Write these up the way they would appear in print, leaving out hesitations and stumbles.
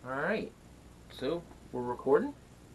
Alright, so we're recording.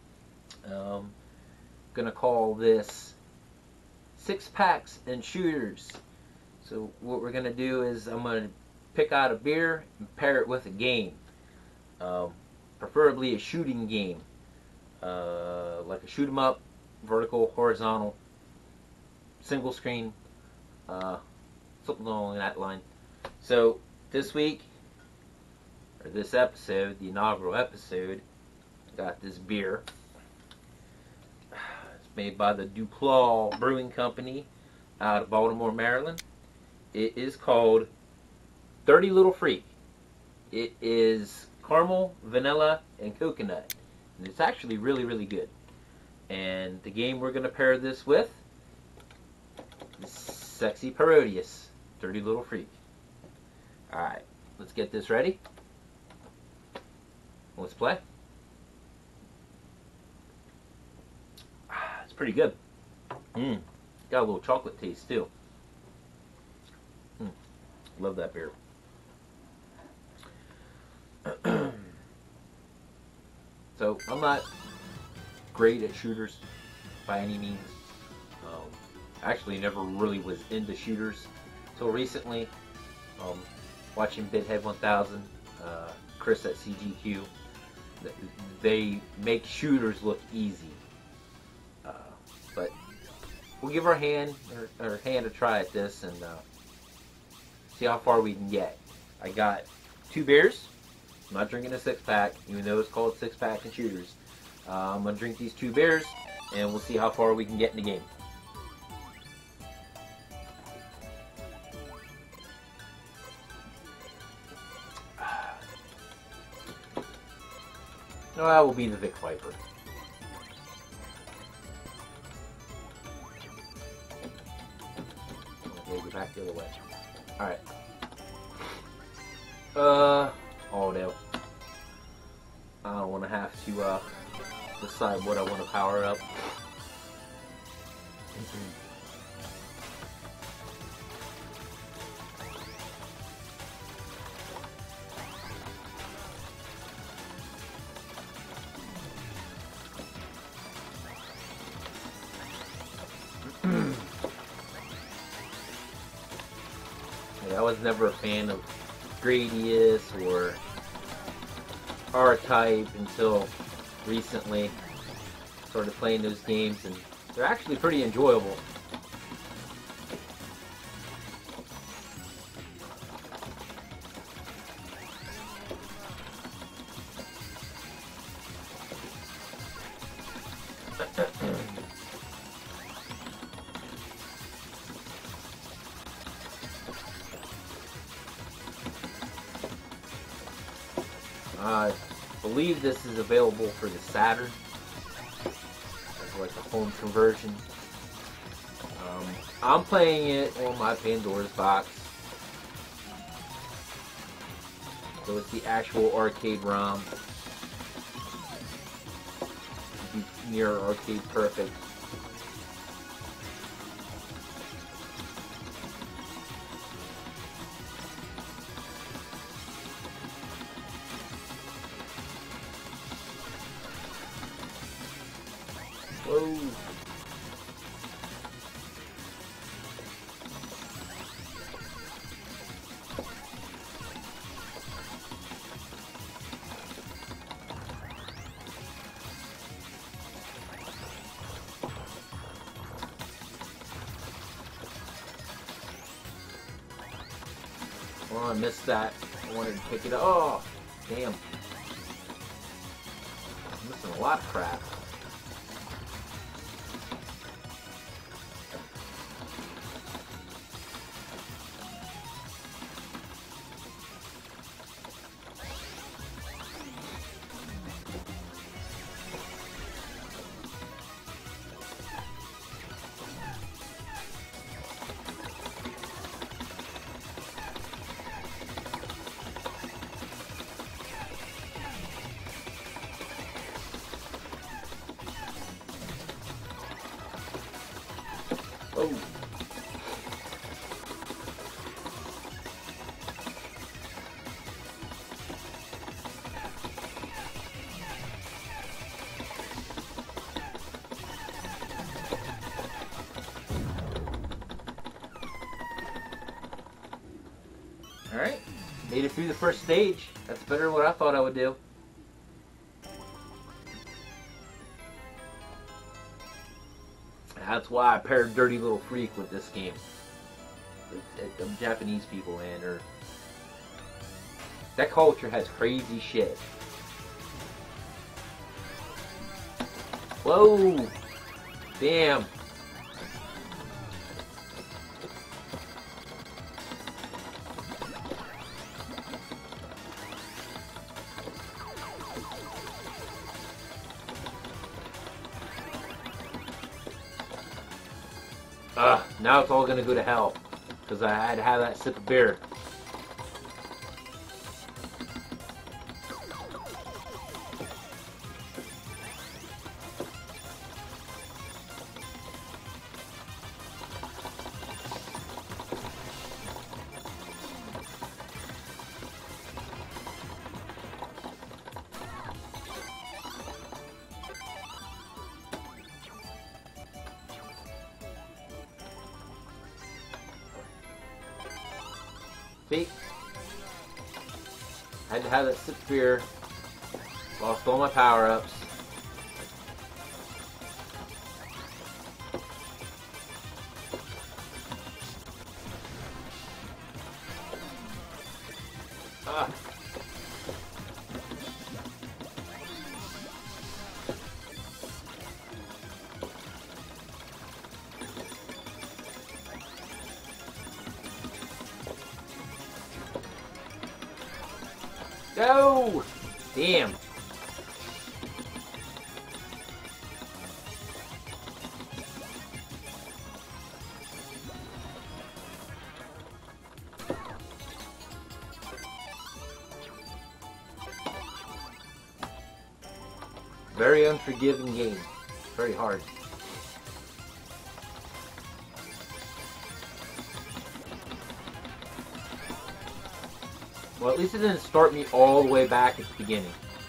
Gonna call this Six Packs and Shooters. So what we're gonna do is I'm gonna pick out a beer and pair it with a game. Preferably a shooting game. Like a shoot 'em up, vertical, horizontal, single screen, something along that line. So this week, or this episode, the inaugural episode, I got this beer. It's made by the Duclaw Brewing Company out of Baltimore, Maryland. It is called Dirty Little Freak. It is caramel, vanilla, and coconut. And it's actually really, really good. And the game we're going to pair this with is Sexy Parodius, Dirty Little Freak. Alright, let's get this ready. Let's play. It's pretty good. Got a little chocolate taste too. Love that beer. So I'm not great at shooters by any means. Actually never really was into shooters until recently. Watching Bithead 1000, Chris at CGQ, they make shooters look easy. But we'll give our hand a try at this and see how far we can get. I got 2 beers. I'm not drinking a 6-pack, even though it's called 6-pack and shooters. I'm going to drink these 2 beers, and we'll see how far we can get in the game. No, that will be the Vic Viper. Okay, go back the other way. Alright. Oh no. I don't want to have to decide what I want to power up. I was never a fan of Gradius or R-Type until recently. Started playing those games and they're actually pretty enjoyable. I believe this is available for the Saturn as like a home conversion. I'm playing it on my Pandora's box, so it's the actual arcade ROM. It'd be near arcade perfect. Whoa. Oh, I missed that. I wanted to pick it up. Oh, damn. I'm missing a lot of crap. Oh. Made it through the first stage. That's better than what I thought I would do. That's why I paired Dirty Little Freak with this game. The Japanese people, man, that culture has crazy shit. Whoa! Damn! Now it's all gonna go to hell. Because I had to have that sip of beer. See? I had to have that sip of beer. Lost all my power-ups. Ah. Go! Damn. Very unforgiving game. Very hard. Well, at least it didn't start me all the way back at the beginning.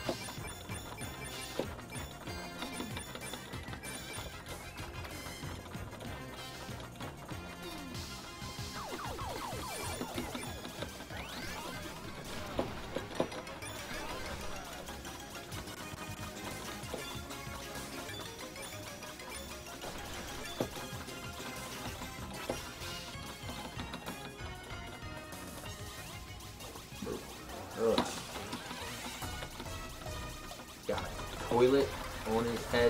Ugh. Got a toilet on his head.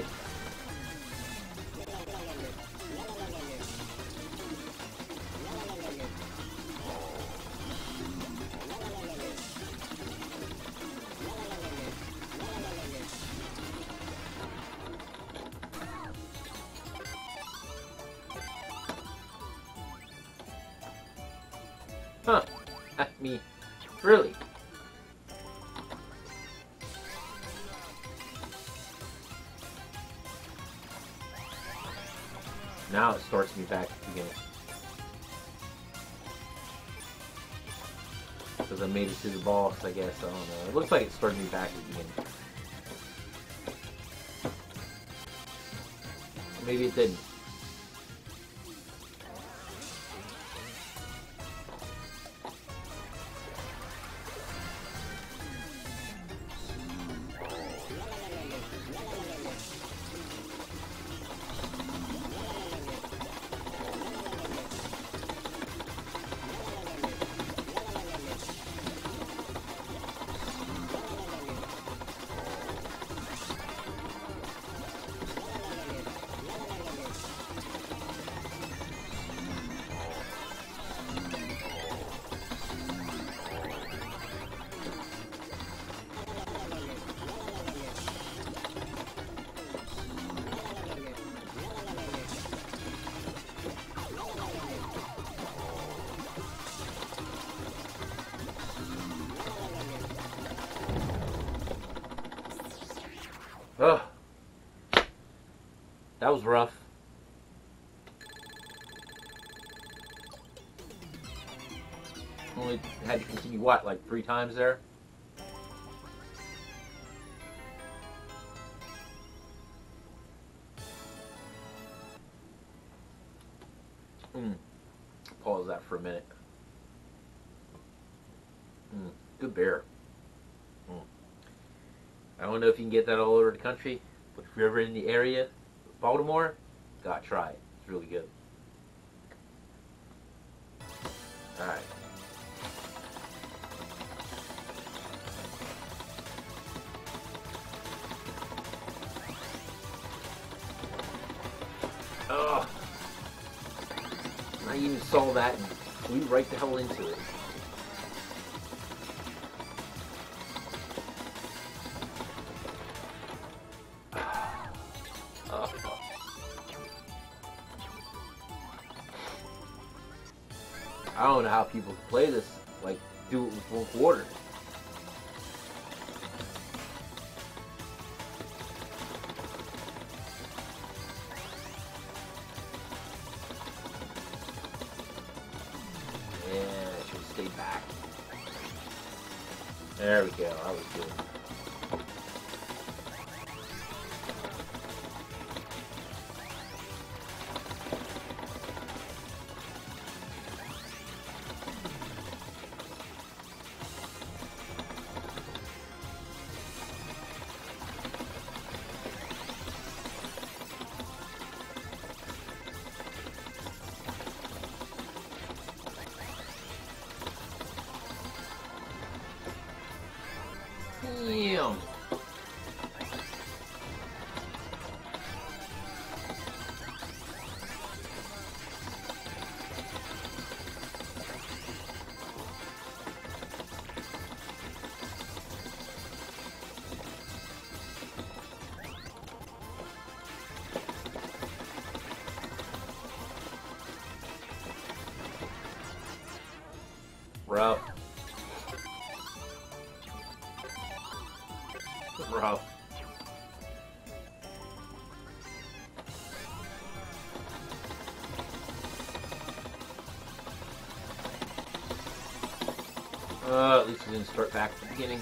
Huh. I mean, really? Now it starts me back at the beginning. Because I made it to the boss, I guess. I don't know. It looks like it started me back at the beginning. Maybe it didn't. Ugh. That was rough. Only had to continue, what, like 3 times there? Pause that for a minute. Good beer. Mm. I don't know if you can get that all over the country, but if you're ever in the area, Baltimore, gotta try it. It's really good. All right. Oh, I even saw that and flew right the hell into it. Oh. I don't know how people play this, like, do it with 1/4. Yeah, I should stay back. There we go, I was good. Damn. Rough. Rough. At least we didn't start back at the beginning.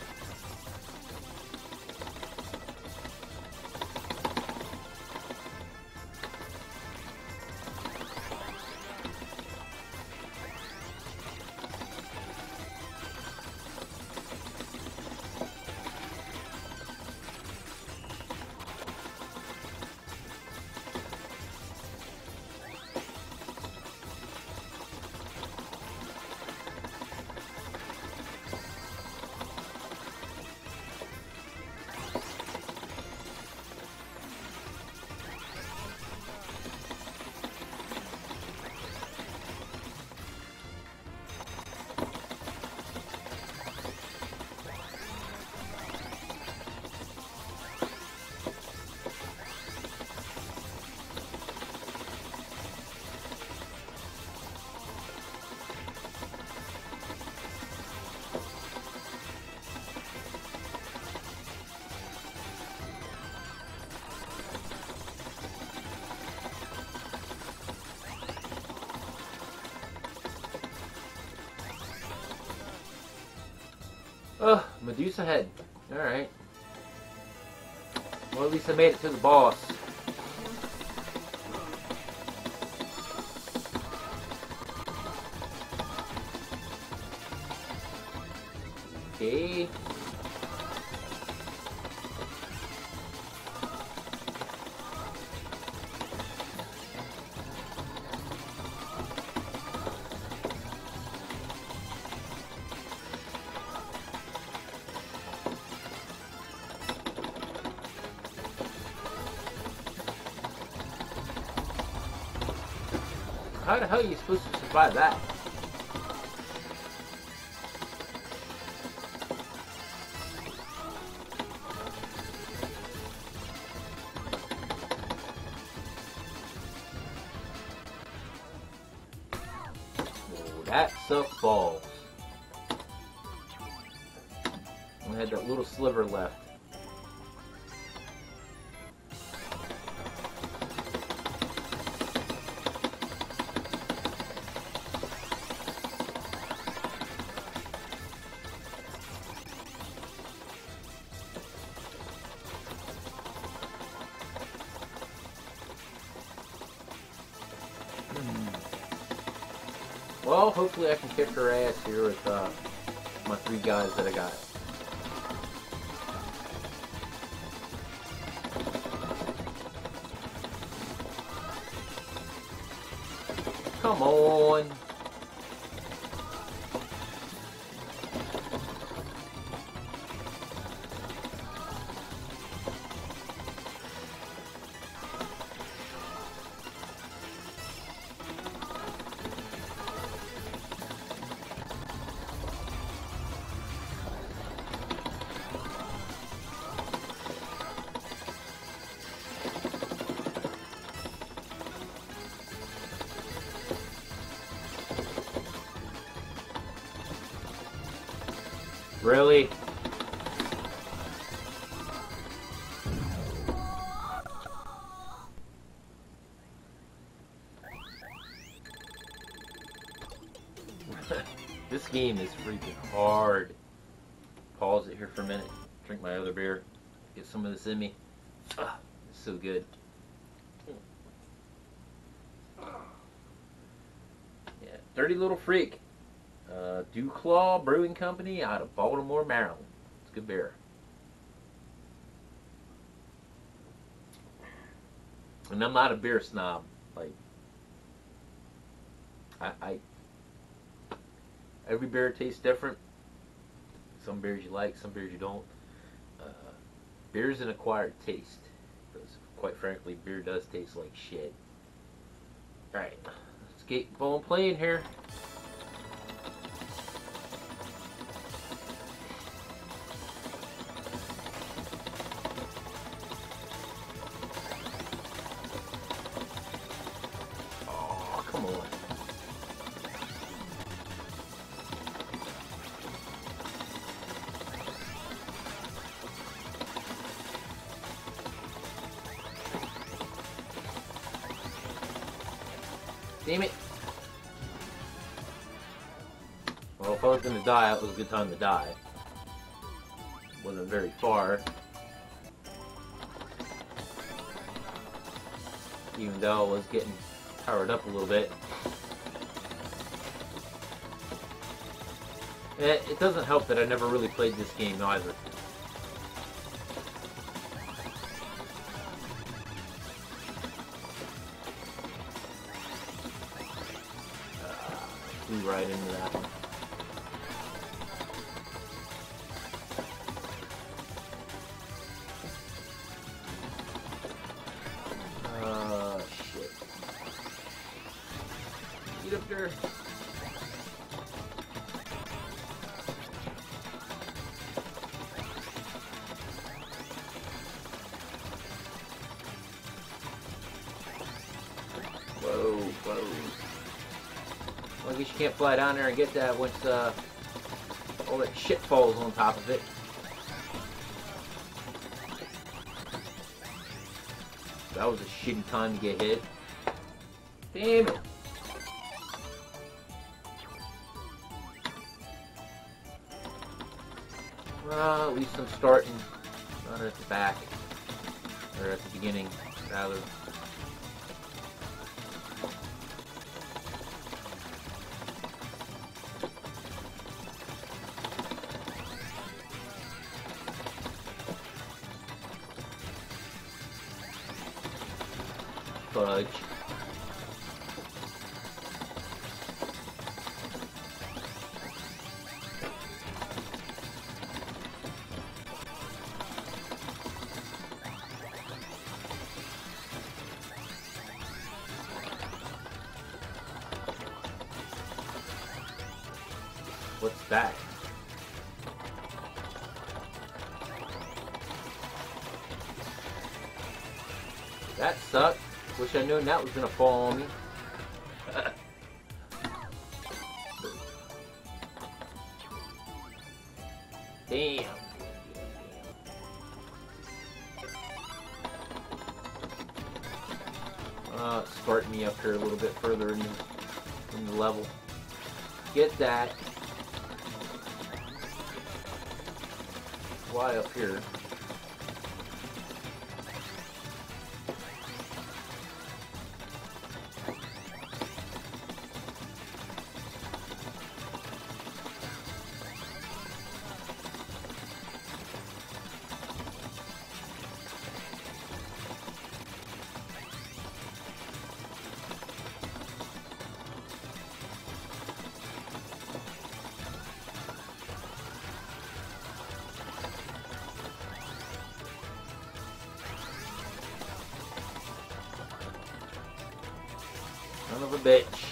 Medusa head. Alright. Well, at least I made it to the boss. Okay. How the hell are you supposed to survive that? Oh, that sucks balls. I had that little sliver left. Well, hopefully I can kick her ass here with my 3 guys that I got. Come on. Really? This game is freaking hard. Pause it here for a minute. Drink my other beer. Get some of this in me. Ah, it's so good. Yeah, Dirty Little Freak. Dew Claw Brewing Company out of Baltimore, Maryland. It's good beer. And I'm not a beer snob. Like, I every beer tastes different. Some beers you like, some beers you don't. Beer is an acquired taste. Because, quite frankly, beer does taste like shit. Alright, let's get going playing here. Come on. Damn it. Well, if I was going to die, it was a good time to die. Wasn't very far. Even though I was getting powered up a little bit. It doesn't help that I never really played this game either. Flew right into that one. Shit. Get up there. Whoa, whoa. Well, I guess you can't fly down there and get that once all that shit falls on top of it. That was a shitty time to get hit. Damn it! Well, at least I'm starting not at the back, or at the beginning, rather. Fudge. What's that? That sucked. Wish I knew that was gonna fall on me. Damn. Start me up here a little bit further in the level. Get that. Fly up here. Son of a bitch.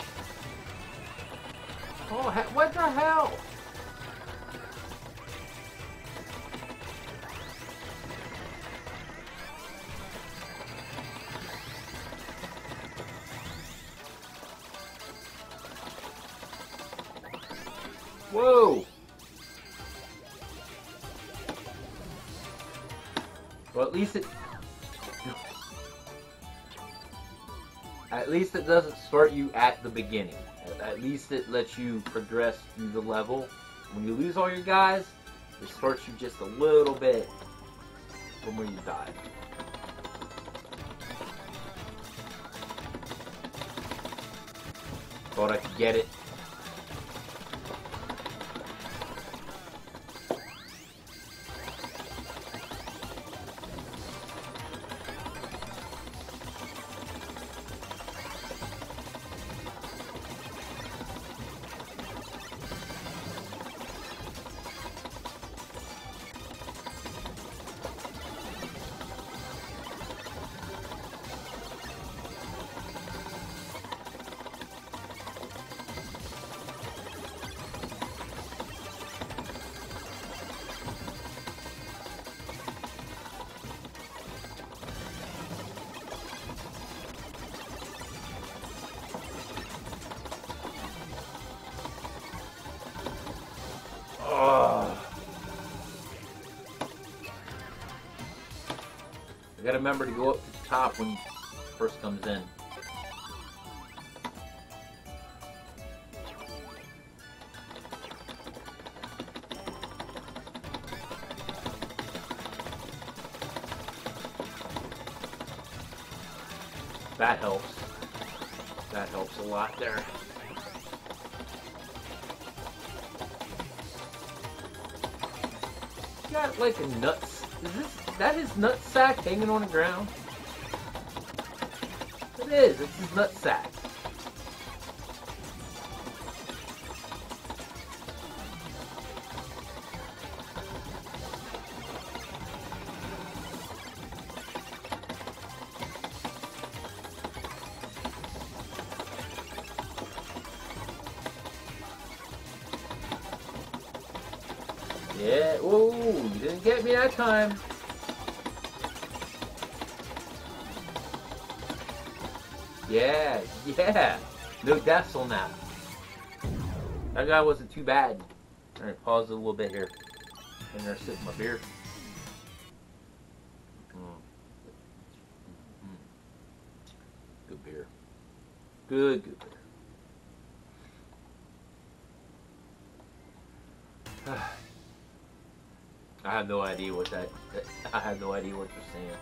Oh, what the hell? Whoa! Well, at least it doesn't start you at the beginning. At least it lets you progress through the level. When you lose all your guys, it starts you just a little bit from where you died. Thought I could get it. I gotta remember to go up to the top when he first comes in. That helps. That helps a lot there. Got like a nuts. That is nutsack hanging on the ground? It is. It's his nutsack. Yeah. Ooh, you didn't get me that time. Yeah, yeah. No deaths on that. That guy wasn't too bad. Alright, pause it a little bit here. I'm gonna sip my beer. Good beer. Good beer. I have no idea what I have no idea what you're saying.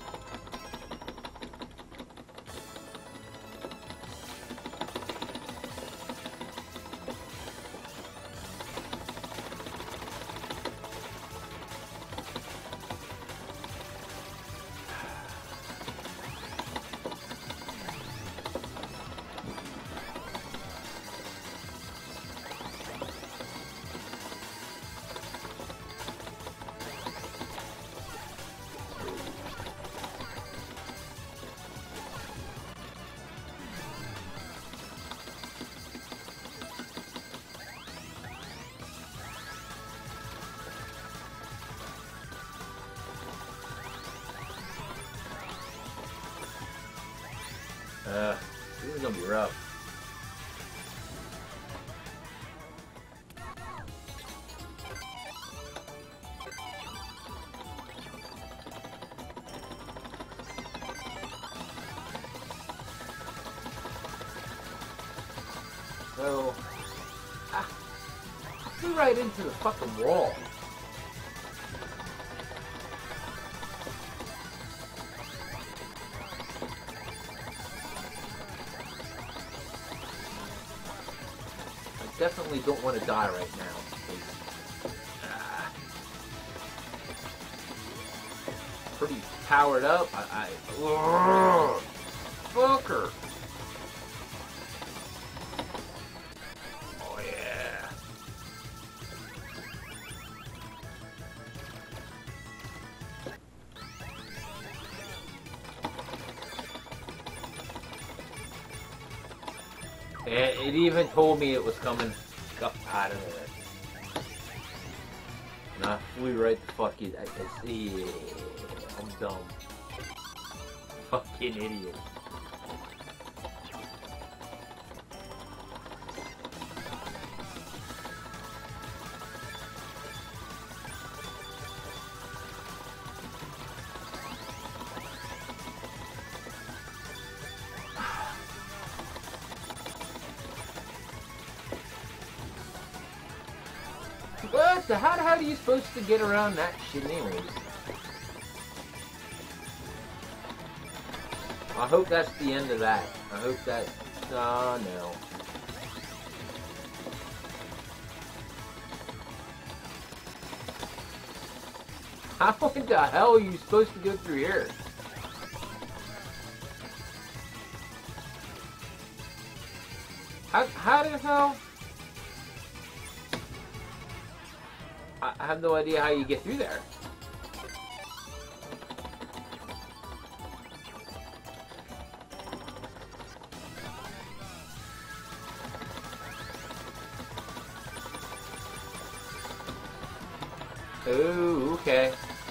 This is gonna be rough. So, I flew right into the fucking wall. Definitely don't want to die right now. Pretty powered up. Fucker. Oh yeah. And it even told me it was coming up out of there. And I flew right the fuck in. Yeah, I'm dumb. Fucking idiot. What the? How are you supposed to get around that shit anyways? I hope that's the end of that. I hope that... Oh, no. How in the hell are you supposed to go through here? How the hell? I have no idea how you get through there. Oh, okay.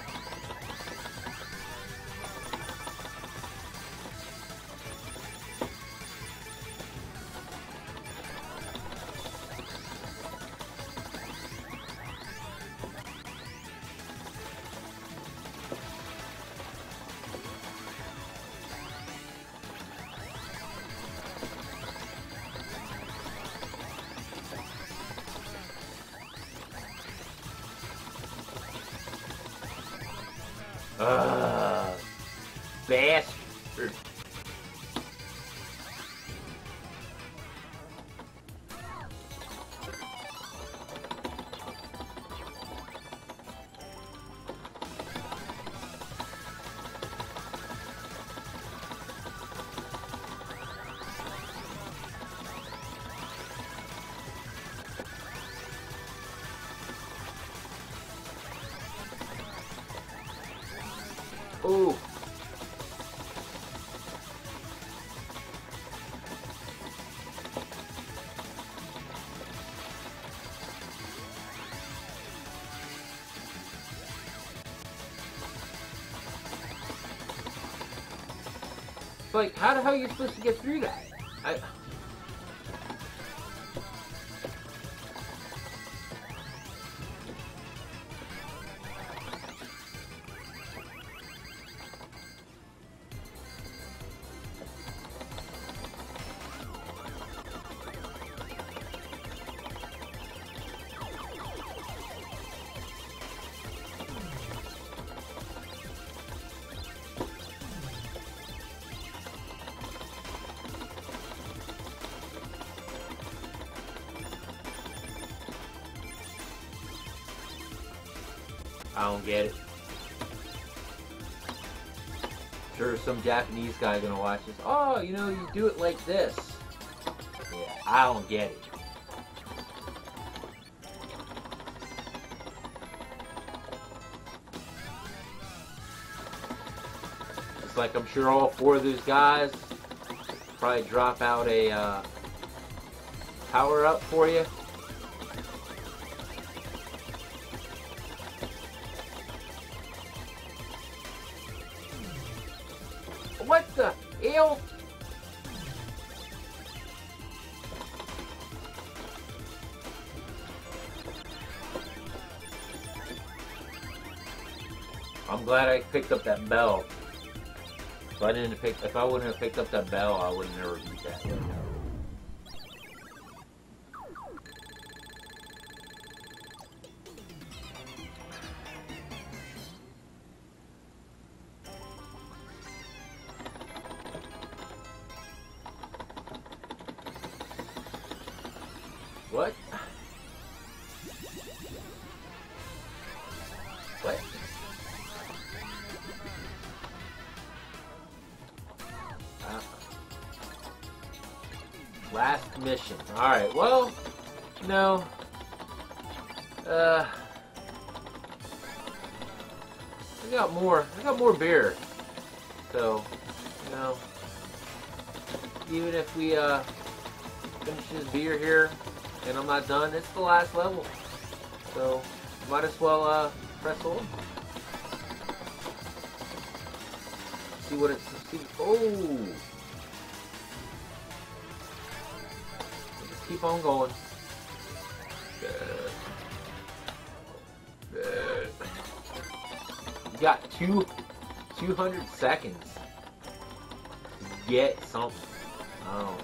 Bastard. Ooh. Like, how the hell are you supposed to get through that? I don't get it. Sure, some Japanese guy gonna watch this. Oh, you know, you do it like this. Yeah, I don't get it. It's like I'm sure all four of those guys probably drop out a power up for you. What the hell? I'm glad I picked up that bell. If I wouldn't have picked up that bell, I would never beat that. What? What? Last mission. Alright, well, no. I got more beer. So, you know, even if we, finish this beer here, and I'm not done. It's the last level, so might as well press on. See what it's. See, oh, just keep on going. You got 200 seconds to get something. Oh.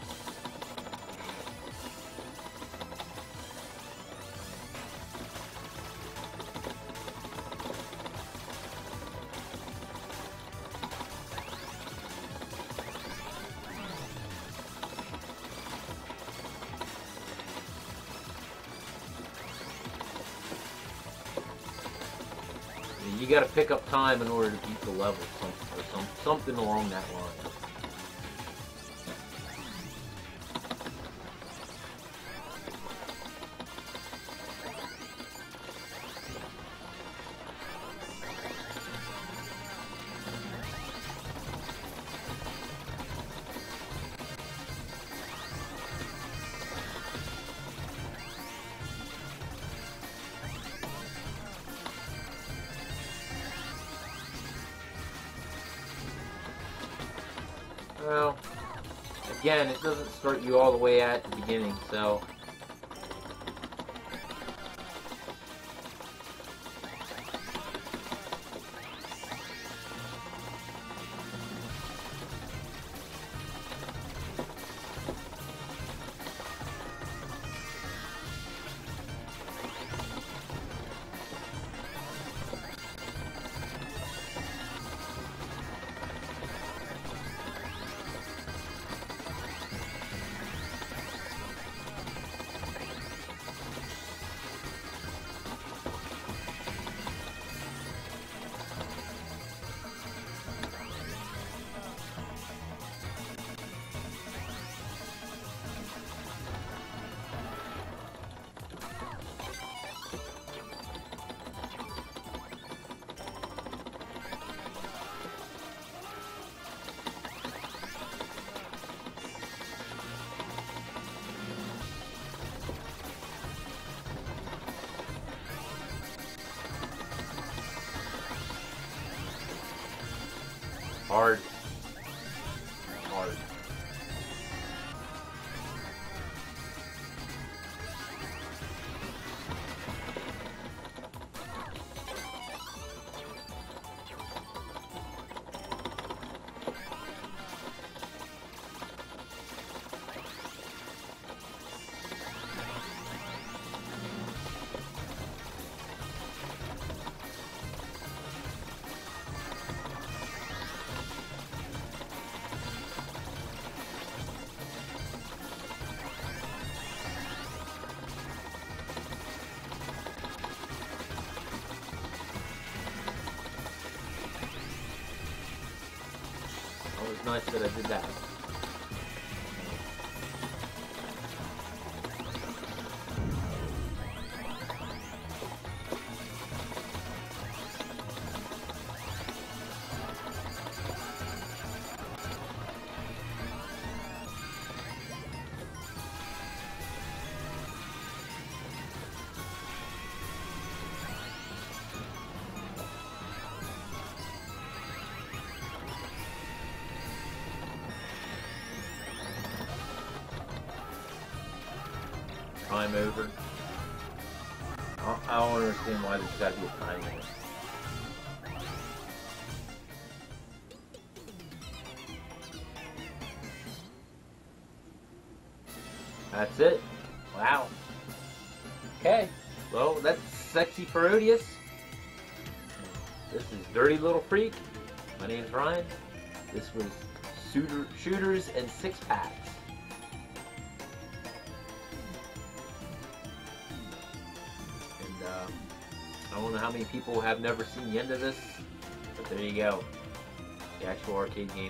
You got to pick up time in order to beat the level, or something along that line. Well, again, it doesn't start you all the way at the beginning, so... Hard. Hard. It was nice that I did that. Time over. I don't understand why there's got to be a time limit. That's it. Wow. Okay. Well, that's Sexy Parodius. This is Dirty Little Freak. My name's Ryan. This was Shooters and Six Packs. I don't know how many people have never seen the end of this, but there you go. The actual arcade game.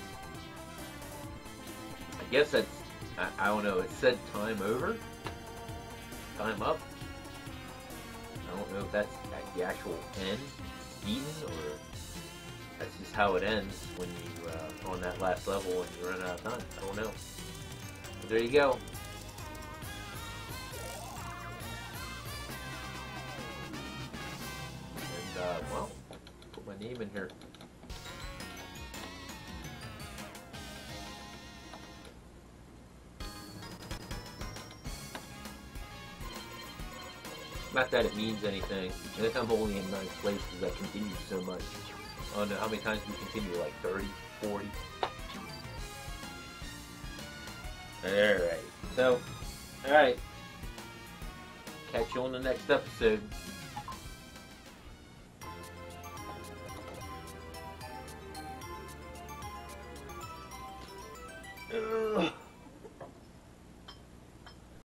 I guess that's, I don't know, it said time over. time up. I don't know if that's at the actual end beaten, or that's just how it ends when you on that last level and you run out of time. I don't know. But there you go. And well, put my name in here. Not that it means anything. I think I'm only in 9th place because I continued so much. I don't know how many times we continue, like 30, 40. Alright. So, alright. Catch you on the next episode.